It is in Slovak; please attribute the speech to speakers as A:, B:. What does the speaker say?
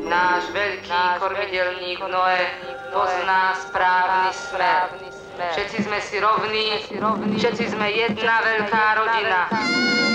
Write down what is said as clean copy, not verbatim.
A: Náš veľký kormidelník Noé pozná správny smer. Všetci sme si rovní, všetci sme jedna veľká rodina.